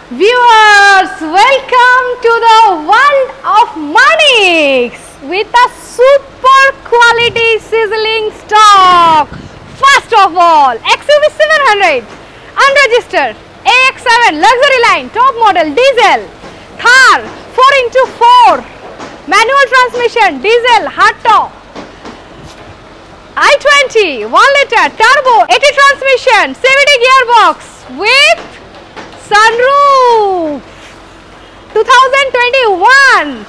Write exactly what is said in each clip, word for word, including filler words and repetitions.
Viewers, welcome to the world of Manix with a super quality sizzling stock. First of all, X U V seven hundred, unregistered, A X seven luxury line, top model, diesel, Thar four into four, manual transmission, diesel, hardtop, i twenty, one liter, turbo, eighty transmission, C V T gearbox with sunroof, twenty twenty-one,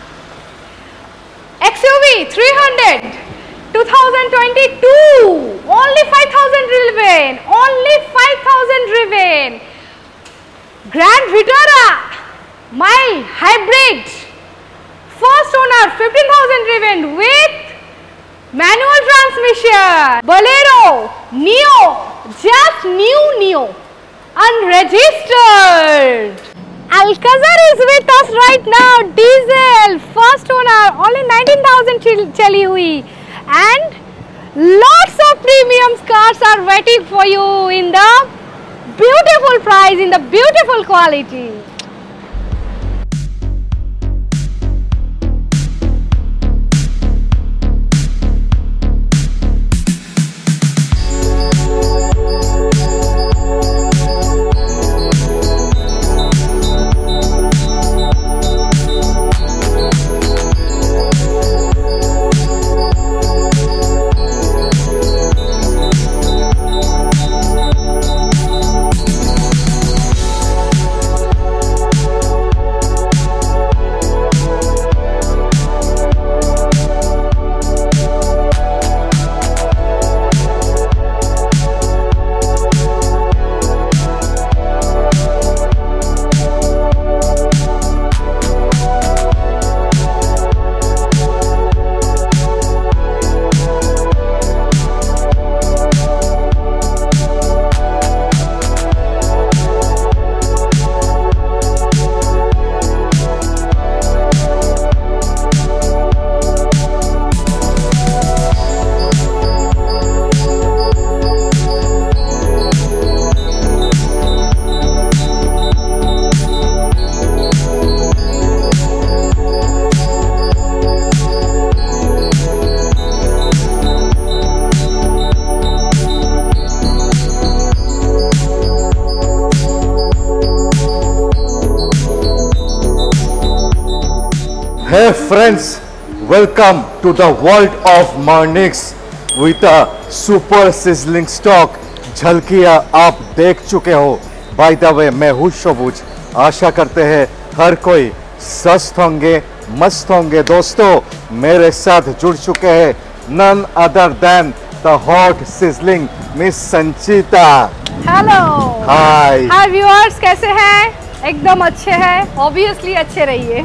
X U V three hundred, twenty twenty-two, only five thousand driven, only five thousand driven, Grand Vitara, mild hybrid, first owner, fifteen thousand driven with manual transmission, Bolero, Neo, just new Neo, unregistered. Alcazar is with us right now, diesel, first owner, only nineteen thousand chali hui, and lots of premium cars are waiting for you in the beautiful price, in the beautiful quality. Hey friends, welcome to the world of Manix with a super sizzling stock. झलकियाँ आप देख चुके हो. By the way, मैं हूँ शोबुज. आशा करते हैं हर कोई स्वस्थ होंगे, मस्त होंगे. दोस्तों, मेरे साथ जुड़ चुके हैं none other than the hot sizzling Miss Sanchita. Hello. Hi. Hi viewers, कैसे हैं? एकदम अच्छे हैं. Obviously अच्छे रहिए.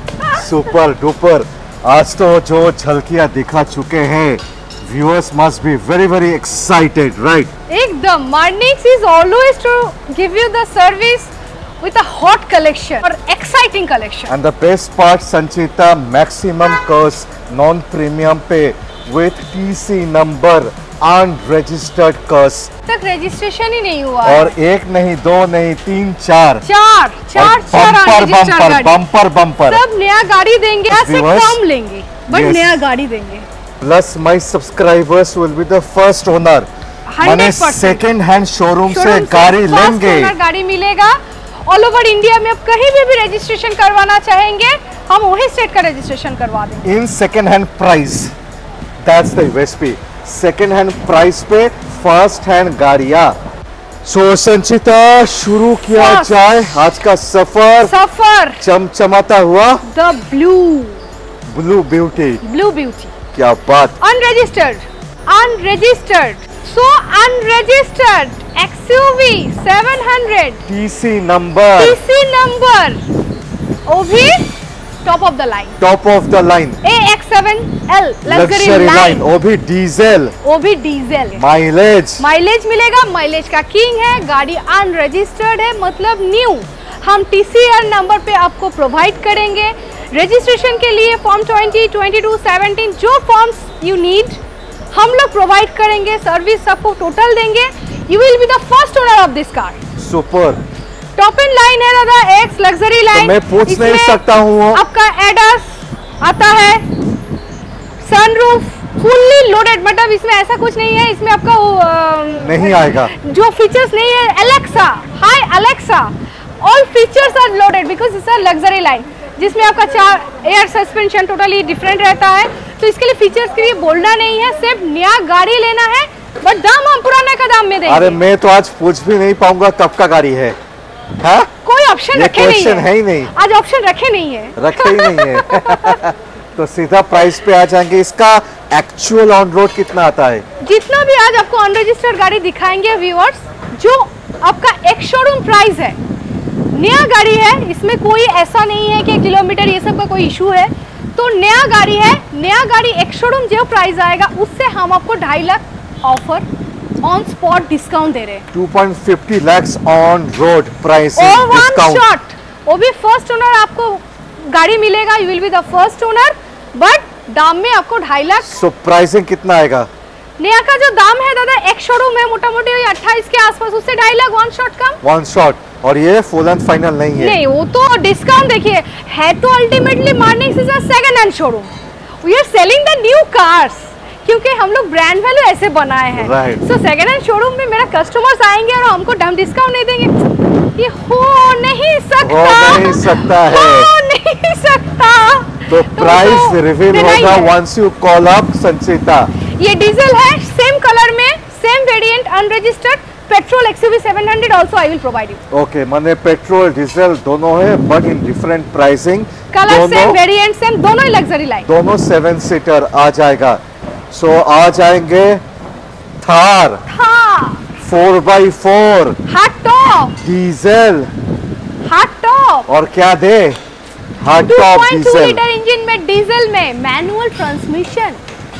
Super duper. आज तो जो झलकियां दिखा चुके हैं, viewers must be very very excited, right? एकदम. Manix is always to give you the service with a hot collection or exciting collection. And the best part, Sanchita, maximum cost non-premium pay with T C number unregistered cost. तक registration ही नहीं हुआ और है. एक नहीं, दो नहीं, तीन, चार चार चार चार बम्पर unregistered बम्पर गाड़ी. Bumper bumper. सब नया गाड़ी देंगे, ऐसे Viewers, कम लेंगे बट yes. नया गाड़ी देंगे. Plus my subscribers will be the first owner. माने सेकेंड हैंड शोरूम से गाड़ी लेंगे. गाड़ी मिलेगा. ऑल ओवर इंडिया में आप कहीं भी भी रजिस्ट्रेशन करवाना चाहेंगे, हम वही स्टेट का रजिस्ट्रेशन करवा देंगे. In second hand price, that's the USP. Second hand price पे फर्स्ट हैंड गाड़ियां. सो संचिता, शुरू किया जाए आज का सफर. सफर चमचमाता हुआ the blue blue beauty. Blue beauty. क्या बात. Unregistered unregistered so unregistered X U V seven hundred, TC number, TC number, वो भी top of the line. Top of the line. A X seven L luxury line, वो भी diesel. वो भी diesel. Mileage mileage मिलेगा. Mileage का king है. गाड़ी अनरजिस्टर्ड है, मतलब न्यू. हम T C R नंबर पे आपको प्रोवाइड करेंगे. रजिस्ट्रेशन के लिए form twenty, twenty two, seventeen, जो फॉर्म्स यू नीड हम लोग प्रोवाइड करेंगे. सर्विस सबको टोटल देंगे. You will be the first owner of this car. Super. Top in line है दादा, एक्स लग्जरी लाइन। तो मैं पूछ नहीं सकता हूँ, आपका एडास आता है, सनरूफ फुल्ली लोडेड, मतलब इसमें ऐसा कुछ नहीं है इसमें आपका आ, नहीं आएगा जो फीचर्स नहीं है। Alexa, hi Alexa, all features are loaded because it's a luxury line, जिसमें आपका चार एयर सस्पेंशन टोटली डिफरेंट रहता है। तो इसके लिए फीचर्स के लिए बोलना नहीं है, सिर्फ नया गाड़ी लेना है, बट दाम हम पुराने का दाम में देंगे। अरे मैं तो आज पूछ भी नहीं पाऊंगा कब का गाड़ी है, हा? कोई ऑप्शन रखे नहीं है, है ही नहीं, आज ऑप्शन रखे नहीं है, रखे ही नहीं है। तो सीधा प्राइस पे आ जाएंगे। इसका एक्चुअल ऑन रोड कितना आता है? जितना भी आज आपको अनरजिस्टर्ड गाड़ी दिखाएंगे व्यूअर्स, जो आपका एक शोरूम प्राइस है, नया गाड़ी है, इसमें कोई ऐसा नहीं है कि किलोमीटर ये सब का कोई इशू है। तो नया गाड़ी है, नया गाड़ी एक शोरूम जो प्राइस आएगा उससे हम आपको ढाई lakh offer on spot discount दे रहे हैं। Two point fifty lakh on road price और वन डिस्काउंट, शॉट, वो भी फर्स्ट ओनर आपको गाड़ी मिलेगा, you will be the first owner, but दाम में आपको ढाई लाख। सो प्राइसिंग कितना आएगा? नया का जो दाम है दादा, एक शोरूम है मोटा मोटी अट्ठाईस के आसपास, उससे ढाई लाख वन शॉट कम, वन शॉट। और ये फुल एंड फाइनल नहीं है, नहीं वो तो डिस्काउंट देखिए है। तो ultimately Mornings is a second hand showroom, we are selling the new cars, क्योंकि हम लोग ब्रांड वैल्यू ऐसे बनाए हैं। सो सेकंड हैंड शोरूम में मेरा कस्टमर्स आएंगे और हमको डम डिस्काउंट नहीं देंगे, ये हो नहीं सकता, हो नहीं सकता है, हो नहीं सकता। तो प्राइस रिवील होगा once you call up Sanchita. ये डीजल है, सेम कलर में, same variant, unregistered, petrol XUV seven hundred also I will provide you. Okay, माने पेट्रोल डीजल दोनों है, but in different pricing, colour same, variant same, दोनों ही luxury line, दोनों seven seater आ जाएगा। सो so, आ जाएंगे थार, हाँ, four by four, hard top, diesel, hard top, और क्या दे, hard two top point two diesel litre engine में, डीजल में, मैनुअल ट्रांसमिशन।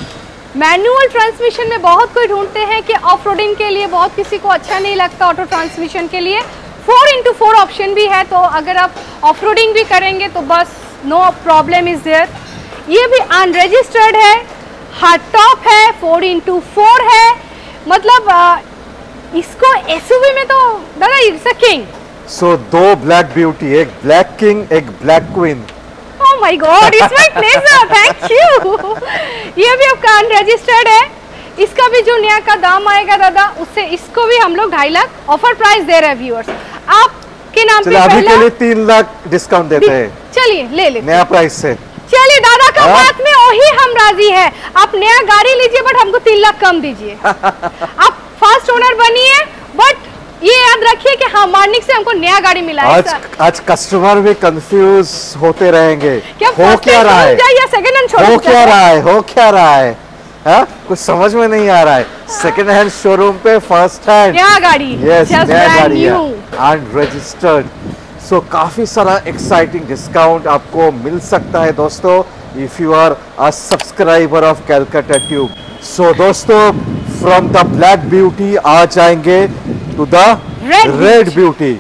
मैनुअल ट्रांसमिशन में बहुत कोई ढूंढते हैं कि ऑफ रोडिंग के लिए बहुत किसी को अच्छा नहीं लगता ऑटो ट्रांसमिशन के लिए, फोर इंटू फोर ऑप्शन भी है, तो अगर आप ऑफ रोडिंग भी करेंगे तो बस नो प्रॉब्लम इज देयर। ये भी अनरजिस्टर्ड है, हार्ड टॉप है, फोर इंटू फोर है, मतलब आ, इसको एसयूवी में तो दादा इट्स अ किंग। सो दो ब्लैक ब्यूटी, एक ब्लैक किंग, एक black queen. Oh my God, it's my pleasure, thank you। ये भी आपका अनरजिस्टर्ड है, इसका भी जो नया का दाम आएगा दादा, उससे इसको भी हम लोग ढाई लाख ऑफर प्राइस दे रहे हैं व्यूअर्स। आपके नाम पे अभी पहला के लिए तीन लाख डिस्काउंट देते हैं, चलिए ले ले नया प्राइस से। चलिए दादा का हाँ? बात में वही हम राजी है, आप नया गाड़ी लीजिए बट हमको तीन लाख कम दीजिए। आप फर्स्ट ओनर बनिए, बट ये याद रखिए कि हाँ मॉर्निंग से हमको नया गाड़ी मिला है। आज आज कस्टमर भी कंफ्यूज होते रहेंगे, क्या हो क्या रहा है, या सेकंड हैंड हो क्या रहा है, हो क्या रहा है, हाँ? कुछ समझ में नहीं आ रहा है। सेकंड हैंड शोरूम पे फर्स्ट हैंड नया गाड़ी, यस just नया brand गाड़ी है, new। अनरजिस्टर्ड। सो काफी सारा एक्साइटिंग डिस्काउंट आपको मिल सकता है दोस्तों, if you are a subscriber of Calcutta tube. So दोस्तों, फ्रॉम द ब्लैक ब्यूटी आ जाएंगे to the red beauty,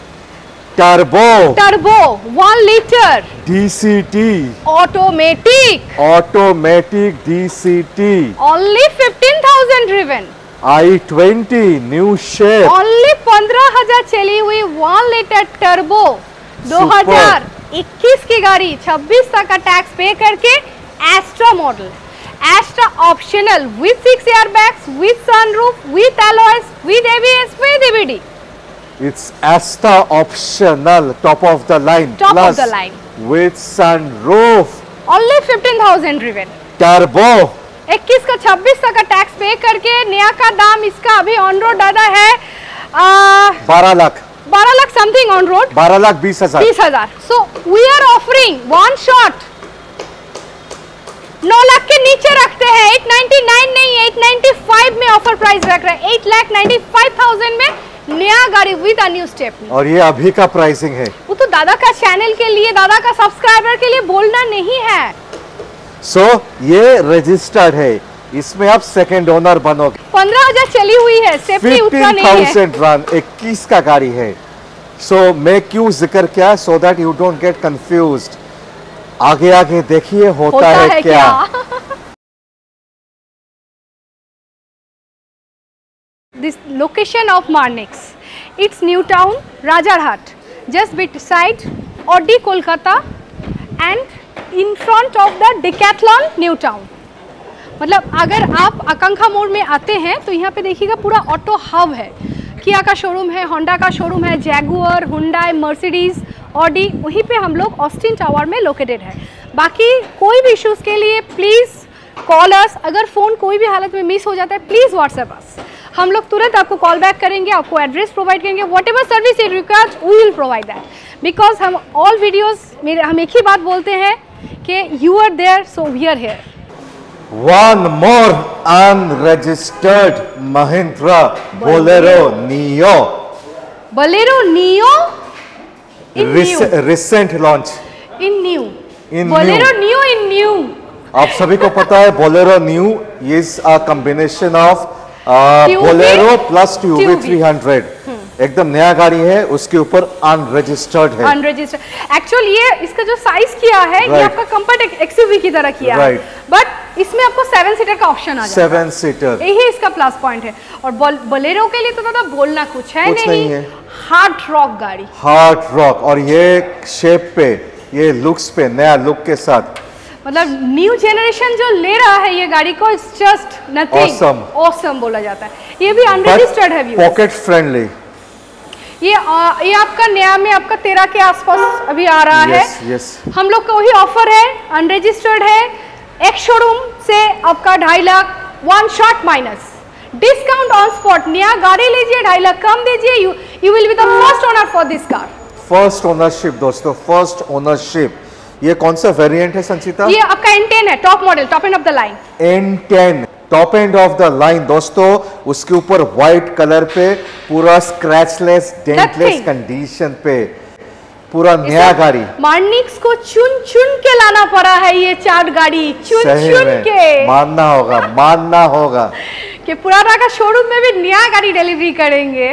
turbo, turbo one litre DCT, automatic, automatic DCT, only fifteen thousand driven, i twenty new shape, only पंद्रह हजार चली हुई one litre turbo, दो हजार इक्कीस की गाड़ी, छब्बीस तक का टैक्स पे करके, Asta model, Asta optional with six airbags, with sunroof, with alloys, with ABS, with EBD. It's Asta optional, top of the line, Top plus of the line. with sunroof, only fifteen thousand driven, turbo, इक्कीस का छब्बीस तक का tax pay करके, नया का दाम इसका अभी ऑन रोड दादा है बारह लाख, बारह लाख समथिंग ऑन रोड, बारह लाख बीस हजार, बीस हजार। So we are offering one shot नौ लाख के नीचे रखते हैं, एट नाइन्टी नाइन नहीं, एट नाइन्टी फाइव में ऑफर प्राइस रख रहे हैं, eight lakh ninety five thousand में नया गाड़ी विद अ न्यू स्टेपनी। और ये अभी का प्राइसिंग है, वो तो दादा का चैनल के लिए, दादा का सब्सक्राइबर के लिए बोलना नहीं है। सो so, ये रजिस्टर्ड है, इसमें आप सेकंड ओनर बनोगे, पंद्रह हजार चली हुई है, स्टेपनी उतना फिफ्टीन नहीं है। थाउजेंड रन, इक्कीस का गाड़ी है। सो so, मैं क्यों जिक्र किया, so that you don't get confused. आगे आगे देखिए होता, होता है, है क्या, क्या? This location of Marnix, it's New Town, Rajarhat. just beside Audi Kolkata and in front of the Decathlon New Town। मतलब अगर आप आकांक्षा मोड़ में आते हैं तो यहाँ पे देखिएगा पूरा ऑटो हब है। किया का शोरूम है, होंडा का शोरूम है, जैगुआर, हुंडई, मर्सिडीज, ऑडी, वहीं पे हम लोग ऑस्टिन टावर में लोकेटेड है। बाकी कोई भी इश्यूज़ के लिए प्लीज़ कॉल अस। अगर फ़ोन कोई भी हालत में मिस हो जाता है प्लीज़ व्हाट्सएप अस, हम लोग तुरंत आपको कॉल बैक करेंगे, आपको एड्रेस प्रोवाइड करेंगे। Whatever service you required we will provide that, because हम ऑल वीडियोज़ मेरे हम एक ही बात बोलते हैं कि you are there so we are here. One more unregistered Mahindra Bolero Neo. Bolero Neo in Rec- new. Recent launch. In new. In Bolero new. Neo in new. आप सभी को पता है Bolero New is a combination of uh, T U V Bolero plus T U V T U V three hundred. एकदम नया गाड़ी है, उसके ऊपर अनरजिस्टर्ड है। अनरजिस्टर्ड एक्चुअली ये इसका जो साइज किया है right. ये आपका कंपैक्ट एक्सयूवी की तरह किया right. है, बट इसमें आपको सेवन सीटर का ऑप्शन आ जाता है। सेवन सीटर, यही इसका प्लस पॉइंट है। और बोलेरो के लिए तो दादा बोलना कुछ है कुछ नहीं, नहीं है। हार्ड रॉक गाड़ी, हार्ड रॉक, और ये शेप पे, ये लुक्स पे, नया लुक के साथ, मतलब न्यू जनरेशन जो ले रहा है ये गाड़ी को, it's just nothing, Awesome. Awesome बोला जाता है। ये भी अनरजिस्टर्ड है, पॉकेट फ्रेंडली। ये आ, ये आपका नया में आपका तेरह के आसपास अभी आ रहा yes, है। yes. हम लोग का वही ऑफर है, अनरजिस्टर्ड है, एक शोरूम से आपका ढाई lakh one shot minus discount on spot. नया गाड़ी लीजिए ढाई लाख कम दीजिए, you you will be the first owner for this car. First ownership दोस्तों, फर्स्ट ओनरशिप। ये कौन सा वेरिएंट है संचिता? ये आपका एन टेन है, top model, top end of the line. N ten top end of the line दोस्तों, उसके ऊपर व्हाइट कलर पे पूरा स्क्रैचलेस डेंटलेस कंडीशन पे पूरा नया गाड़ी। मार्निक्स को चुन चुन के लाना पड़ा है ये चार गाड़ी, चुन चुन के मानना होगा, मानना होगा कि पुराना का शोरूम में भी नया गाड़ी डिलीवरी करेंगे।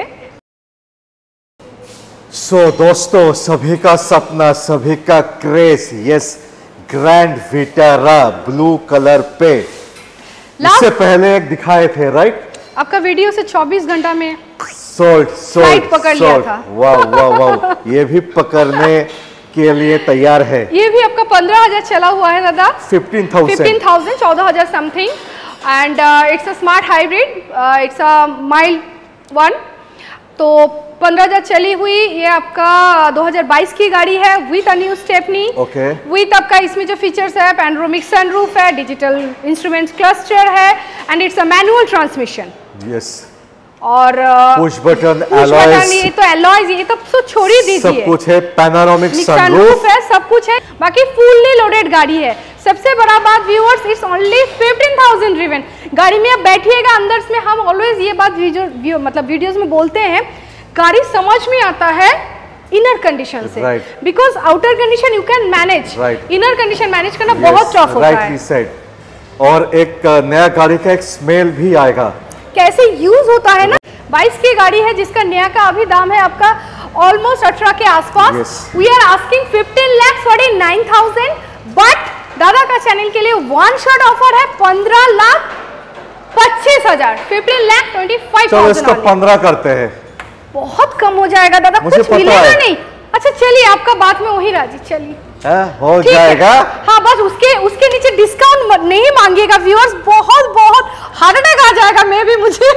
सो so, दोस्तों, सभी का सपना, सभी का craze, yes, Grand Vitara blue colour पे। इससे पहले एक दिखाए थे, राइट? आपका वीडियो से चौबीस घंटा में सोल्ड सोल्ड पकड़ लिया था। वाह वाह वाह, ये भी पकड़ने के लिए तैयार है। ये भी आपका पंद्रह हजार चला हुआ है दादा, फिफ्टीन थाउजेंड फिफ्टीन थाउजेंड चौदह हजार something, and it's a smart hybrid, it's a mild one. तो पंद्रह हजार चली हुई, ये आपका दो हज़ार बाईस की गाड़ी है with a new stepney, okay, with आपका इसमें जो फीचर्स है, पैनोरामिक सनरूफ है, डिजिटल इंस्ट्रूमेंट्स क्लस्टर है, and it's a manual transmission. Yes, और push button, push button, alloys, ये तो एलॉयज, ये तो सब छोड़ ही दीजिए, सब कुछ है, पैनोरामिक सनरूफ है, सब कुछ है, बाकी फुल्ली लोडेड गाड़ी है। सबसे बड़ा बात viewers, it's only fifteen thousand driven. गाड़ी में आप बैठिएगा अंदर में, हम ऑलवेज ये बात वीडियो मतलब वीडियोस में बोलते हैं, गाड़ी समझ में आता है इनर कंडीशन से, because outer condition you can manage, inner condition manage करना yes, बहुत टफ होता है। said. और एक नया गाड़ी का एक स्मेल भी आएगा, कैसे यूज होता है ना। बाईस की गाड़ी है जिसका नया का अभी दाम है आपका ऑलमोस्ट अठारह के आसपास। We are asking fifteen lakh forty nine thousand, but दादा का चैनल के लिए वन शॉट ऑफर है पंद्रह लाख पच्चीस हजार, fifteen lakh twenty five thousand. चलो इसको पंद्रह करते हैं, बहुत कम हो जाएगा दादा, कुछ मिलेगा नहीं। अच्छा चलिए, आपका बात में वही राजी, चलिए हो जाएगा। हाँ, बस उसके उसके नीचे डिस्काउंट नहीं मांगिएगा व्यूअर्स, बहुत बहुत हार्ट अटैक आ जाएगा मैं भी मुझे।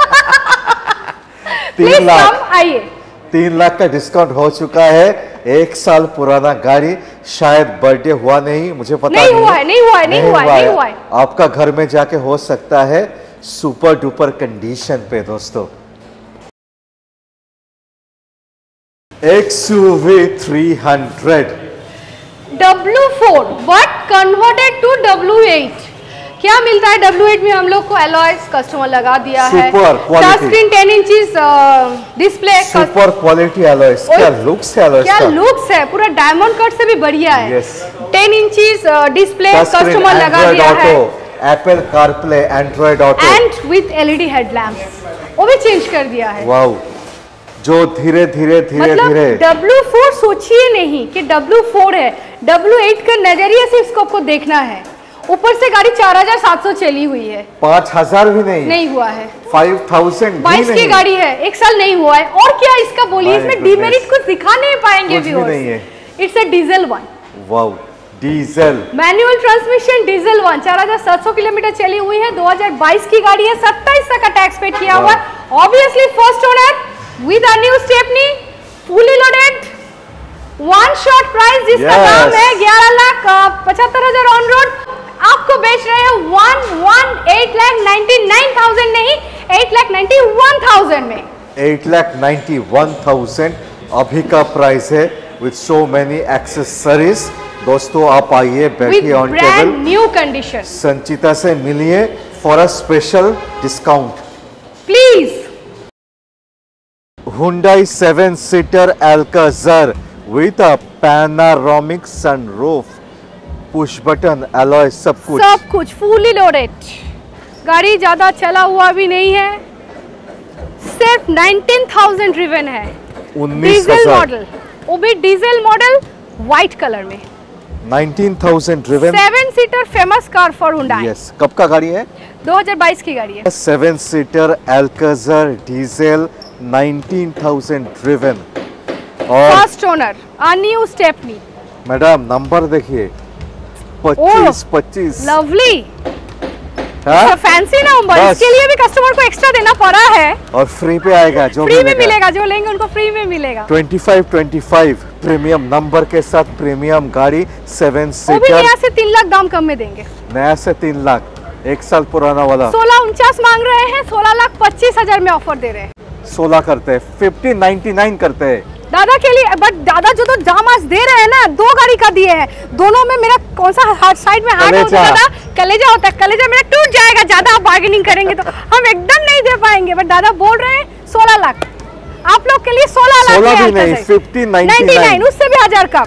तीन लाख आइए, तीन लाख का डिस्काउंट हो चुका है। एक साल पुराना गाड़ी, शायद बर्थडे हुआ नहीं, मुझे पता नहीं, नहीं हुआ है, नहीं हुआ है, नहीं हुआ है, नहीं हुआ है। आपका घर में जाके हो सकता है सुपर डुपर कंडीशन पे दोस्तों। XUV three hundred W four but converted to W eight. क्या मिलता है डब्ल्यू एट में हम लोग को? एलॉयज कस्टमर लगा दिया है, touch screen ten inches display, super quality alloys. क्या लुक्स है एलॉयज क्या का, लुक्स है, पूरा डायमंड कट से भी बढ़िया है। टेन इंचेस डिस्प्ले कस्टमर लगा दिया है, Apple CarPlay, Android auto, and with LED headlamps, वो भी चेंज कर दिया है। वाओ, जो धीरे धीरे धीरे मतलब धीरे डब्ल्यू फोर सोचिए नहीं कि डब्ल्यू फोर है, डब्ल्यू एट का नजरिए से इसको आपको देखना है। ऊपर से गाड़ी चार हजार सात सौ चली हुई है, पाँच हजार भी नहीं नहीं हुआ है, फाइव थाउजेंड बाईस की गाड़ी है, एक साल नहीं हुआ है। और क्या इसका बोलिए, इसमें डिमेरिट कुछ दिखा नहीं पाएंगे viewers. It's a diesel one, wow diesel manual transmission diesel one, चार हजार सात सौ किलोमीटर चली हुई है, दो हजार बाईस की गाड़ी है, सत्ताईस तक का टैक्स पे किया हुआ है। Obviously first owner with a new stepney, fully loaded, one shot price जिसका yes. दाम है ग्यारह लाख पचहत्तर हजार ऑन रोड, आपको बेच रहे हैं one one eight lakh ninety nine thousand नहीं, eight lakh ninety one thousand में, eight lakh ninety one thousand अभी का प्राइस है विद सो मेनी एक्सेसरीज। दोस्तों आप आइए, बैठिए on table, new condition, Sanchita से मिलिए for a special discount please. Hyundai seven seater Alcazar with a panoramic sunroof, push button alloy, सब कुछ सब कुछ फुली लोडेड। गाड़ी ज्यादा चला हुआ भी नहीं है, सिर्फ नाइनटीन थाउजेंड ड्रिवन है, उन्नीस डीजल हजार मॉडल, वो भी डीजल मॉडल व्हाइट कलर में, nineteen thousand driven, seven seater famous car for Hyundai। Yes, कब का गाड़ी है? दो हजार बाईस की गाड़ी है, seven seater Alcazar diesel, nineteen thousand driven और first owner, a new stepney. Madam number देखिए, पच्चीस पच्चीस, लवली, हाँ? फैंसी नंबर, बस। इसके लिए भी कस्टमर को एक्स्ट्रा देना पड़ा है, और फ्री पे आएगा, जो फ्री में मिलेगा, जो लेंगे उनको फ्री में मिलेगा। पच्चीस पच्चीस प्रीमियम नंबर के साथ प्रीमियम गाड़ी, सेवन वो भी सीटर, नया से तीन लाख दाम कम में देंगे, नया से तीन लाख, एक साल पुराना वाला सोलह उनचास मांग रहे हैं, सोलह लाख पच्चीस हजार में ऑफर दे रहे हैं, सोलह करते हैं, फिफ्टी नाइन्टी नाइन करते हैं दादा के लिए। बट दादा जो तो दाम आज दे रहे हैं ना, दो गाड़ी का दिए हैं, दोनों में मेरा कौन सा हाथ साइड में हार्ट होता है दादा? कलेजा होता है, कलेजा मेरा टूट जाएगा, ज्यादा आप बार्गेनिंग करेंगे तो हम एकदम नहीं दे पाएंगे। बट दादा बोल रहे हैं सोलह लाख, आप लोग के लिए सोलह लाख, सोलह भी नहीं, फिफ्टी नाइन्टी नाइन, उससे भी हजार कम।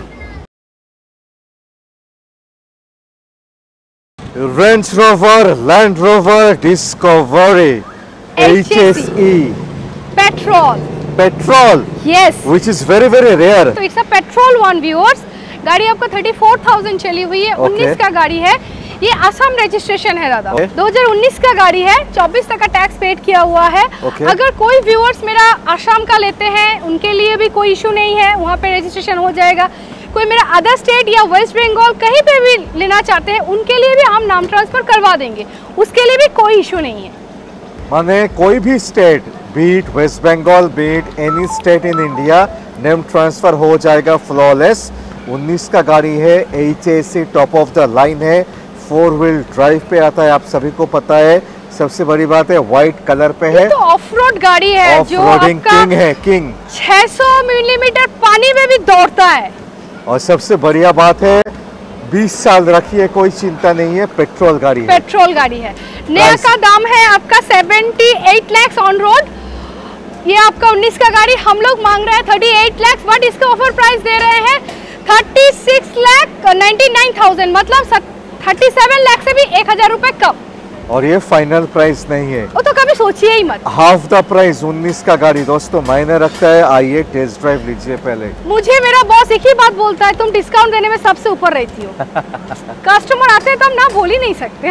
Range Rover, Land Rover Discovery H S E petrol, petrol, yes, which is very very rare। तो it's a petrol one viewers. गाड़ी आपको थर्टी फोर थाउजेंड चली हुई है, Okay. उन्नीस का गाड़ी है, ये असम रजिस्ट्रेशन है दादा, Okay. दो हजार उन्नीस का गाड़ी है, चौबीस तक का टैक्स पेड किया हुआ है। Okay. अगर कोई व्यूअर्स मेरा असम का लेते हैं, उनके लिए भी कोई इशू नहीं है, वहाँ पे रजिस्ट्रेशन हो जाएगा। कोई मेरा अदर स्टेट या वेस्ट बंगाल कहीं पे भी लेना चाहते हैं, उनके लिए भी हम नाम ट्रांसफर करवा देंगे, उसके लिए भी कोई इशू नहीं है। माने कोई भी state, be it West Bengal, be it any state in India, name transfer हो जाएगा फ्लॉलेस। उन्नीस का गाड़ी है, H A C top of the line है, फोर व्हील ड्राइव पे आता है, आप सभी को पता है। सबसे बड़ी बात है व्हाइट कलर पे है, तो ऑफ रोड गाड़ी है, ऑफ जो रोडिंग आपका किंग है, किंग। छह सौ मिलीमीटर पानी में भी दौड़ता है। और सबसे बढ़िया बात है बीस साल रखिए, कोई चिंता नहीं है, पेट्रोल गाड़ी है। पेट्रोल गाड़ी है। नया Price. का दाम है आपका अठहत्तर लाख ऑन रोड, ये आपका उन्नीस का गाड़ी हम लोग मांग रहे हैं अड़तीस लाख, बट इसका ऑफर प्राइस दे रहे हैं छत्तीस लाख नाइन्टी नाइन थाउजेंड, मतलब सैंतीस लाख से भी एक हजार रुपए कम। और ये फाइनल प्राइस नहीं है, वो तो कभी सोचिए ही मत। हाफ द प्राइस उन्नीस का गाड़ी दोस्तों मायने रखता है। आइए टेस्ट ड्राइव लीजिए पहले। मुझे मेरा बॉस एक ही बात बोलता है, तुम डिस्काउंट देने में सबसे ऊपर रहती हो। कस्टमर आते हैं तो हम ना बोल ही नहीं सकते।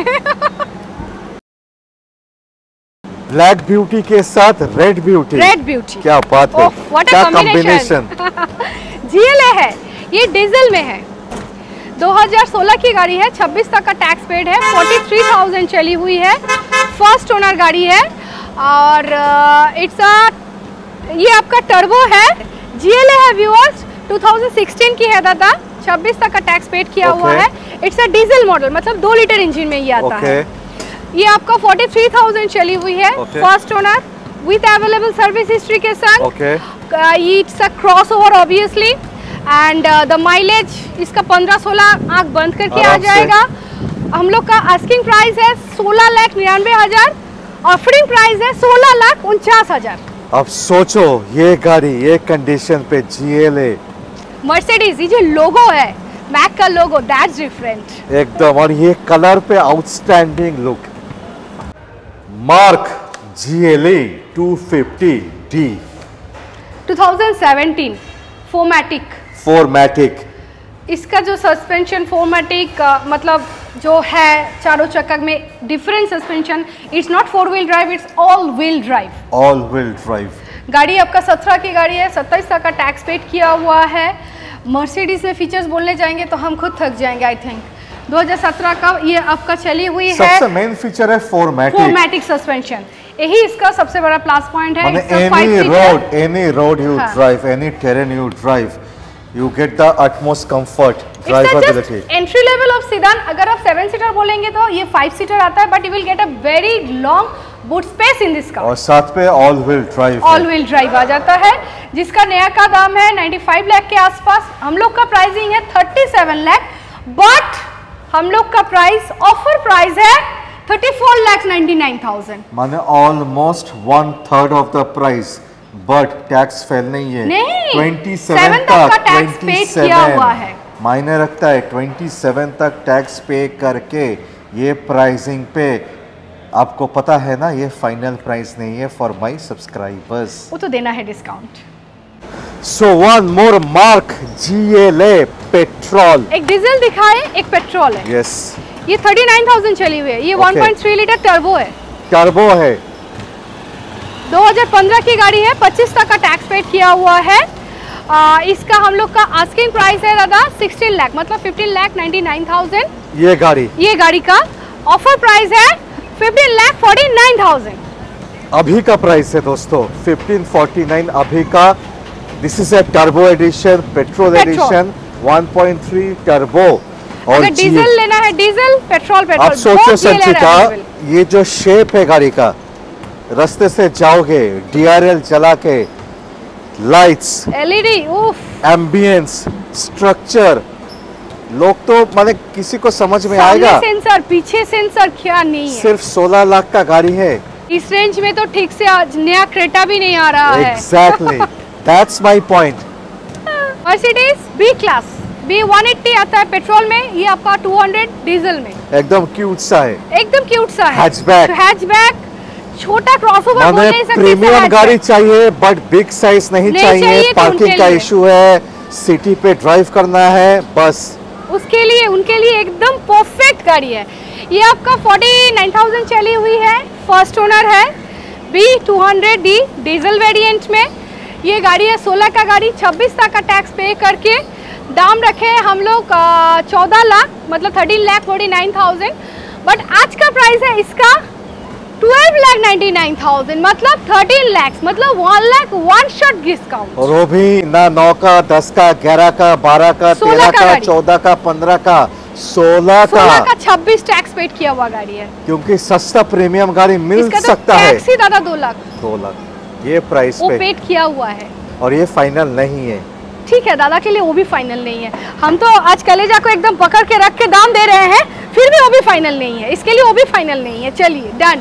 ब्लैक ब्यूटी के साथ रेड ब्यूटी, रेड ब्यूटी, क्या बात है, व्हाट क्या अ कॉम्बिनेशन। जी एल ए है, ये डीजल में है, दो हजार सोलह की गाड़ी है, छब्बीस तक का टैक्स पेड है, तैंतालीस हज़ार चली हुई है, फर्स्ट ओनर गाड़ी है और इट्स अ ये आपका टर्बो है, जी एल ए है व्यूअर्स, दो हज़ार सोलह की है दादा, छब्बीस तक का टैक्स पेड किया Okay. हुआ है। इट्स अ डीजल मॉडल, मतलब दो लीटर इंजन में ये आता Okay. है। ये आपका तैंतालीस हज़ार चली हुई है, Okay. First owner with available service history के साथ। Okay, it's a crossover obviously and the mileage इसका पंद्रह सोलह आंख बंद करके आ आराम से। जाएगा। हम लोग का आस्किंग प्राइस है सोलह लाख निन्यानवे हजार, ऑफरिंग प्राइस है सोलह लाख उनचास हजार। अब सोचो ये गाड़ी ये कंडीशन पे जी एल ए मर्सिडीज, ये जो लोगो है मैक का लोगो, दैट्स डिफरेंट एकदम, और ये कलर पे outstanding look. Merc G L A two fifty D दो हज़ार सत्रह फोमैटिक, फोरमैटिक, इसका जो सस्पेंशन फोरमैटिक मतलब जो है चारों चक्का में different suspension, it's not four wheel drive, it's all wheel drive. All wheel drive. गाड़ी आपका सत्रह की गाड़ी है, सत्ताईस तक का टैक्स पेड किया हुआ है। मर्सिडीज में फीचर्स बोलने जाएंगे तो हम खुद थक जाएंगे। आई थिंक दो हज़ार सत्रह का ये आपका चली हुई है। सबसे मेन फीचर है फोरमैटिक फोरमैटिक सस्पेंशन, यही इसका सबसे बड़ा प्लस पॉइंट है। Any road any road you drive, any terrain you drive, you get the utmost comfort, drivability. Entry level of sedan, अगर आप सेवन सीटर बोलेंगे तो ये फाइव सीटर आता है, but you will get a very long boot space in this car. और साथ पे all wheel drive, all wheel drive आ जाता है, जिसका नया का दाम है पचानवे लाख के आसपास। हम लोग का प्राइसिंग है सैंतीस लाख, बट हम लोग का प्राइस ऑफर प्राइस है चौंतीस लाख निन्यानवे हज़ार, माने almost one third of the price, but tax fail नहीं है। नहीं, सत्ताईस तक का टैक्स पे किया हुआ है, मायने रखता है। सत्ताईस तक टैक्स पे करके ये प्राइसिंग पे, आपको पता है ना ये फाइनल प्राइस नहीं है फॉर माय सब्सक्राइबर्स, वो तो देना है discount. So one more Merc, GLA petrol. एक डीजल दिखाए, एक पेट्रोल है। यस, ये उनतालीस हज़ार चली हुई है, ये okay. One point three litre turbo है। टर्बो है, दो हज़ार पंद्रह की गाड़ी है, पच्चीस तक का टैक्स पेड किया हुआ है। आ, इसका हम लोग का आस्किंग प्राइस है दादा सोलह लाख, मतलब पंद्रह लाख निन्यानवे हज़ार। ये गाड़ी ये गाड़ी का ऑफर प्राइस है पंद्रह लाख उनचास हज़ार। अभी का प्राइस है दोस्तों पंद्रह उनचास अभी का। This is a turbo edition, petrol edition, one point three turbo. और अगर डीजल लेना है डीजल, पेट्रोल पेट्रोल। आप सोचो संचिता, ये जो शेप है गाड़ी का, रास्ते से जाओगे डीआरएल चला के, लाइट्स, एलईडी, उफ, एम्बियंस, स्ट्रक्चर, लोग तो माने किसी को समझ में आएगा। सेंसर, पीछे सेंसर क्या नहीं है। सिर्फ सोलह लाख का गाड़ी है। इस रेंज में तो ठीक से आज नया क्रेटा भी नहीं आ रहा है। Exactly, that's my point. Mercedes B class, B one eighty आता है पेट्रोल में, ये आपका दो सौ डीजल में। एकदम क्यूट सा है, एकदम क्यूट सा है। हैचबैक, हैचबैक, छोटा क्रॉसओवर बोल नहीं सकते, प्रीमियम गाड़ी चाहिए बट बिग साइज नहीं, नहीं चाहिए, चाहिए पार्किंग तो का इशू है, सिटी पे ड्राइव करना है, बस उसके लिए उनके लिए एकदम परफेक्ट गाड़ी है। ये आपका उनचास हज़ार चली हुई है, फर्स्ट ओनर है, B two hundred D diesel variant में। ये गाड़ी है सोलह का गाड़ी, छब्बीस तक का टैक्स पे करके दाम रखे हम लोग चौदह लाख, मतलब thirteen lakh forty nine thousand, but आज का प्राइस है इसका twelve lakh ninety nine thousand, मतलब थर्टीन लाख, मतलब one lakh one shot discount. और वो भी ना नौ का, दस का, ग्यारह का, बारह का, तेरह का, चौदह का, पंद्रह का, सोलह का, सोलह का छब्बीस टैक्स पेड किया हुआ गाड़ी है, क्योंकि सस्ता प्रीमियम गाड़ी मिल तो सकता है। टैक्स ही दादा दो लाख, दो लाख ये प्राइस वो पे पेड किया हुआ है, और ये फाइनल नहीं है। ठीक है, दादा के लिए वो भी फाइनल नहीं है। हम तो आज कलेजा को एकदम पकड़ के रख के दाम दे रहे हैं, फिर भी वो भी फाइनल नहीं है, इसके लिए वो भी फाइनल नहीं है। चलिए डन।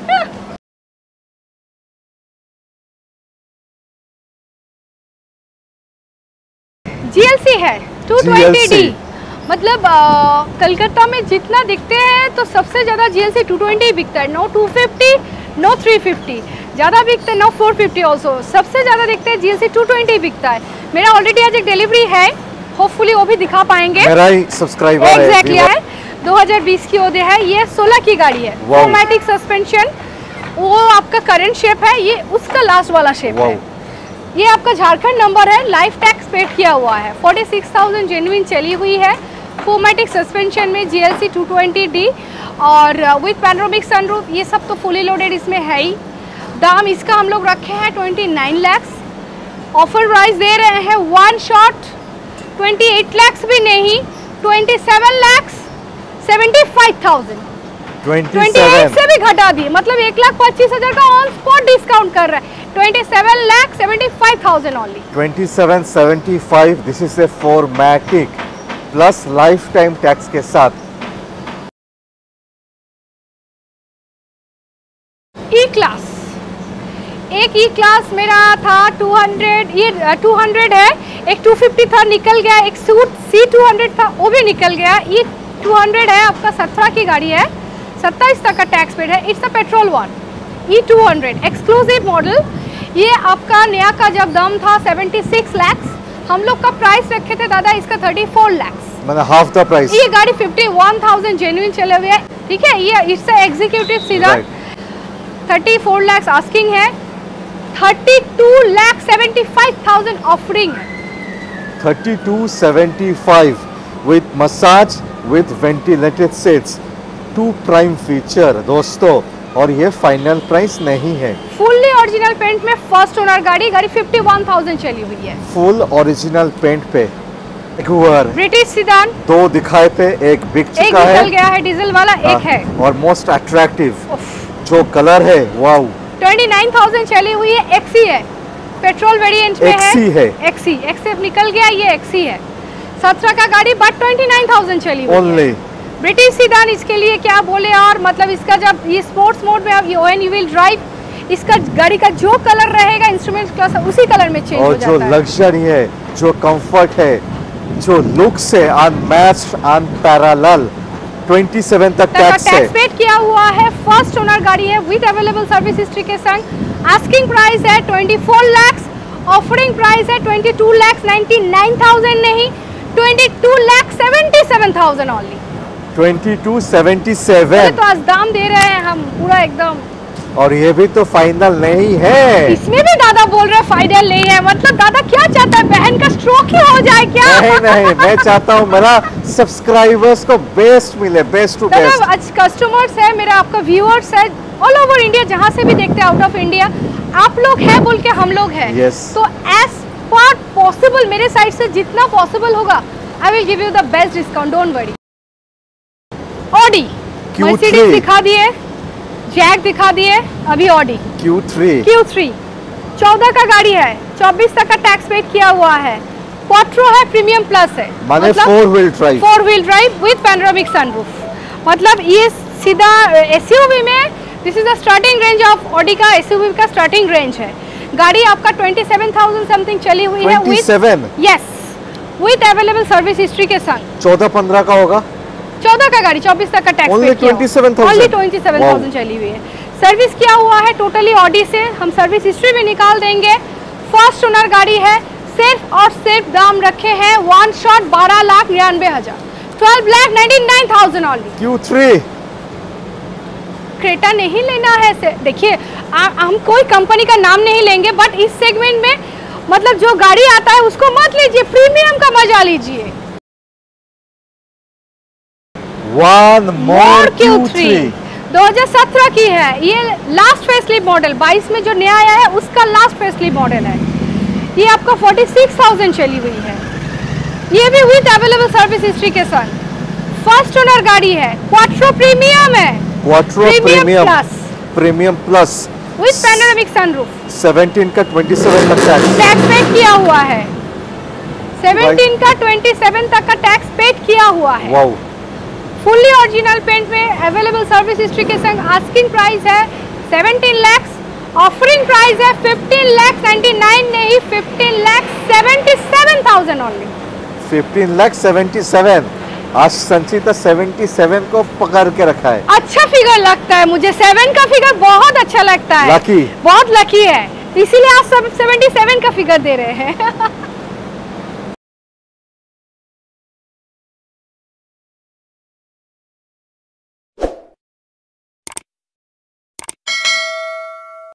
जीएलसी है टू ट्वेंटी डी, मतलब कलकत्ता में जितना दिखते हैं तो सबसे ज़्यादा जीएलसी टू ट्वेंटी बिकता है, no two fifty, no three fifty, ज़्यादा बिकते हैं, नो फोर फिफ्टी ऑल्सो, सबसे ज़्यादा दिखते हैं जीएलसी टू ट्वेंटी बिकता है। मेरा ऑलरेडी आज एक डिलीवरी है, होपफुली वो भी दिखा पाएंगे। मेरा ही सब्सक्राइबर है, एग्जैक्टली है, दो हज़ार बीस की ओदे है, ये सोलह की गाड़ी है, ऑटोमेटिक सस्पेंशन, वो आपका करंट शेप है, ये उसका लास्ट वाला शेप है। ये आपका झारखंड नंबर है, लाइफ टैक्स पेड किया हुआ है, छियालीस हज़ार जेन्युइन चली हुई है, फोमेटिक सस्पेंशन में जीएलसी टू ट्वेंटी डी और विथ पैनोरामिक सनरूफ, ये सब तो फुली लोडेड इसमें है ही। दाम इसका हम लोग रखे हैं उनतीस लाख, ऑफर प्राइस दे रहे हैं वन शॉट अट्ठाईस लाख भी नहीं, सत्ताईस लाख पचहत्तर हज़ार, अट्ठाईस से भी घटा दिए, मतलब एक लाख पच्चीस हजार का ऑन स्पॉट डिस्काउंट कर रहा है, twenty-seven lakh seventy-five thousand only. twenty-seven seventy-five, this is a फोरमैटिक plus life time tax के साथ। ई क्लास, एक ई क्लास मेरा था टू हंड्रेड, ये टू हंड्रेड है, एक टू फिफ्टी था निकल गया, एक सूट सी टू हंड्रेड था वो भी निकल गया। ये टू हंड्रेड है, आपका सत्रह की गाड़ी है, सत्ताईस तक का टैक्स पेड है, it's a petrol one. E two hundred exclusive model, ये आपका नया का जब दाम था छिहत्तर लाख, हम लोग का प्राइस रखे थे दादा इसका चौंतीस लाख, मतलब हाफ द प्राइस। ये गाड़ी इक्यावन हज़ार जेन्युइन चले हुए है, ठीक है। ये इट्स एग्जीक्यूटिव सीडन, चौंतीस लाख आस्किंग है, बत्तीस लाख पचहत्तर हज़ार ऑफरिंग है। thirty-two seventy-five with massage with ventilated seats, two prime feature दोस्तों, और ये फाइनल प्राइस नहीं है। फुल्ली ओरिजिनल पेंट में फर्स्ट ओनर गाड़ी गाड़ी इक्यावन हज़ार चली हुई है। फुल ओरिजिनल पेंट पे ब्रिटिश सीडान दो दिखाए थे, एक बिक एक चुका है, निकल गया है डीजल वाला, एक है और मोस्ट अट्रैक्टिव जो कलर है, वाओ, उनतीस हज़ार चली हुई है। एक्सी है, पेट्रोल वेरिएंट में एक्सी है, एक्सी एक्सएफ निकल गया, ये एक्सी है, सत्रह का गाड़ी बट उनतीस हज़ार चली हुई ओनली है। ब्रिटिश सीडान इसके लिए क्या बोले, और मतलब इसका जब ये स्पोर्ट्स मोड में अब ओएन यू विल ड्राइव, इसका गाड़ी का जो कलर रहेगा इंस्ट्रूमेंट क्लास उसी कलर में चेंज हो जाता है। और जो लग्जरी है, जो कंफर्ट है, जो लुक्स है, अनमैच्ड अनपैरेलल, सत्ताईस तक टैक्स है। टैक्स पेड किया हुआ है, फर्स्ट ओनर गाड़ी है विद अवेलेबल सर्विस हिस्ट्री के संग। आस्किंग प्राइस है चौबीस लाख, ऑफरिंग प्राइस है बाईस लाख निन्यानवे हज़ार नहीं, बाईस लाख सतहत्तर हज़ार ओनली। बाईस सतहत्तर तो आज दाम दे रहे हैं हम पूरा एकदम, और ये भी तो फाइनल नहीं है। इसमें भी दादा बोल रहे फाइनल नहीं है, मतलब दादा क्या चाहता है, बहन का स्ट्रोक ही हो जाए क्या? नहीं नहीं, मैं चाहता हूँ मेरा सब्सक्राइबर्स को बेस्ट मिले, बेस्ट टू बेस्ट। आज कस्टमर्स है मेरा, आपका व्यूअर्स है ऑल ओवर इंडिया, जहाँ से भी देखते हैं, आउट ऑफ इंडिया, आप लोग हैं बोल के हम लोग हैं। yes. तो एज पर पॉसिबल मेरे साइड से जितना पॉसिबल होगा, I will give you the best discount, don't worry. Audi Mercedes दिखा दिए, जैक दिखा दिए, अभी Audi Q three Q three चौदह का गाड़ी है, चौबीस तक का टैक्स पेड किया हुआ है, क्वाट्रो है, प्रीमियम प्लस है, माने four wheel drive, four wheel drive with panoramic sunroof. मतलब ये सीधा एसयूवी में, this is the starting range of Audi का, एसयूवी का स्टार्टिंग रेंज है। गाड़ी आपका सत्ताईस हज़ार समथिंग चली हुई है with, yes, with available service history के संग। चौदह पंद्रह का होगा, चौदह का गाड़ी, चौबीस तक का टैक्स ओनली सत्ताईस हज़ार, ओनली सत्ताईस हज़ार चली हुई है। सर्विस किया हुआ है टोटली ऑडी से, हम सर्विस हिस्ट्री भी निकाल देंगे। फर्स्ट ओनर गाड़ी है, सिर्फ और सिर्फ दाम रखे हैं वन शॉट बारह लाख निन्यानवे हजार, twelve lakh ninety nine thousand only. Q three Creta नहीं लेना है, देखिए हम कोई कंपनी का नाम नहीं लेंगे, बट इस सेगमेंट में मतलब जो गाड़ी आता है उसको मत लीजिए, प्रीमियम का मजा लीजिए। वन मोर क्यू थ्री दो हज़ार सत्रह की है, ये लास्ट फेसलिफ्ट मॉडल, बाईस में जो नया आया है उसका लास्ट फेसलिफ्ट मॉडल है। ये आपका छियालीस हज़ार चली हुई है, ये भी विद अवेलेबल सर्विस हिस्ट्री के साथ। फर्स्ट ओनर गाड़ी है, क्वाट्रो प्रीमियम है, Quattro premium plus, premium plus with panoramic sunroof. सत्रह का सत्ताईस तक टैक्स टैक्स पेड किया हुआ है, सत्रह का सत्ताईस तक का टैक्स पेड किया हुआ है। वाओ, फुल्ली ओरिजिनल पेंट में अवेलेबल सर्विस हिस्ट्री के संग। आस्किंग प्राइस है सत्रह लाख, ऑफरिंग प्राइस है पंद्रह लाख निन्यानवे नहीं, पंद्रह लाख सतहत्तर हज़ार ओनली। पंद्रह लाख सतहत्तर, आज संचिता सतहत्तर को पकड़ के रखा है। अच्छा फिगर लगता है मुझे, सेवन का फिगर बहुत अच्छा लगता है, लकी, बहुत लकी है, इसीलिए आज सब सतहत्तर का फिगर दे रहे हैं।